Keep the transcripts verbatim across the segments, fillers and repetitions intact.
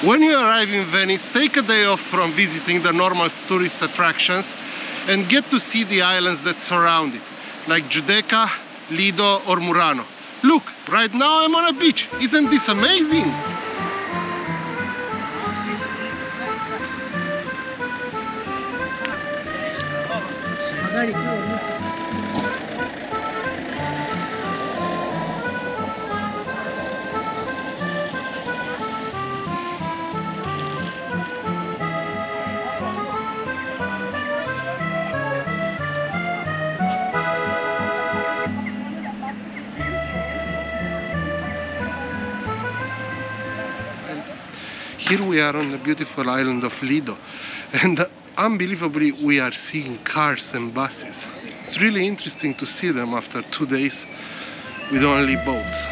When you arrive in Venice, take a day off from visiting the normal tourist attractions and get to see the islands that surround it, like Giudecca, Lido or Murano. Look, right now I'm on a beach. Isn't this amazing? Here we are on the beautiful island of Lido, and uh, unbelievably we are seeing cars and buses. It's really interesting to see them after two days with only boats.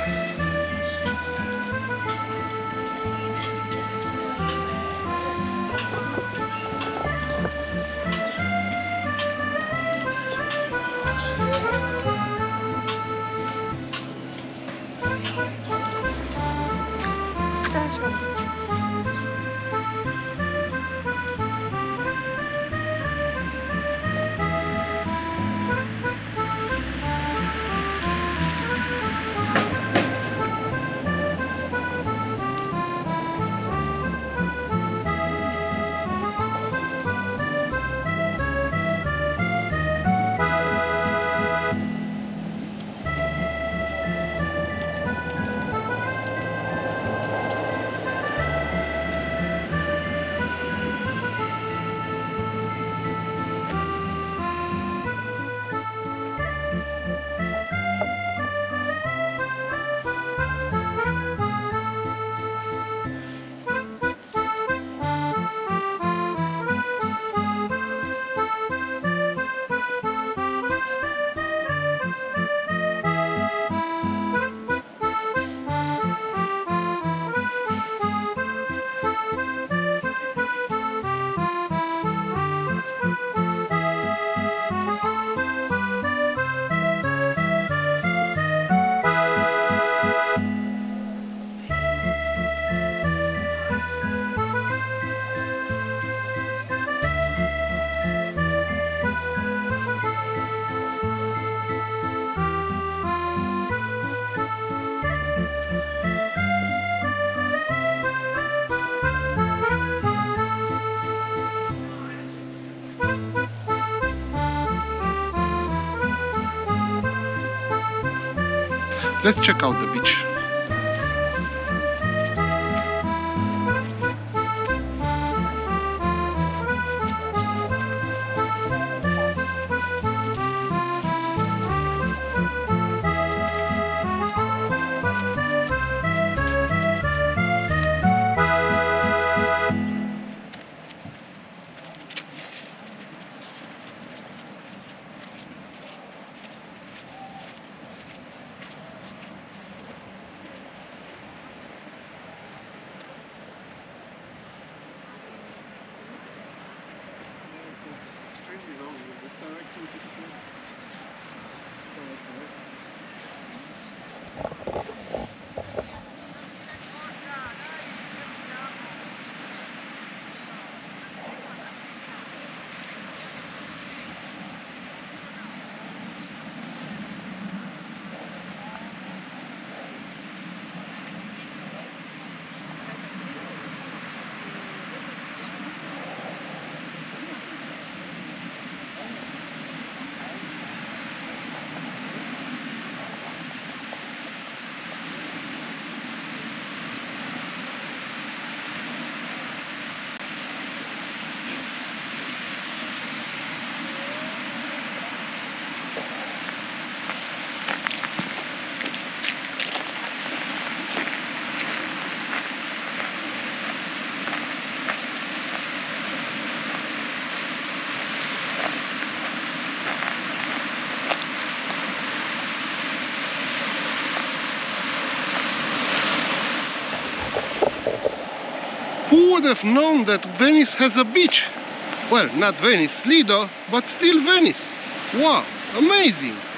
Let's check out the beach. Who would have known that Venice has a beach? Well, not Venice, Lido, but still Venice. Wow, amazing!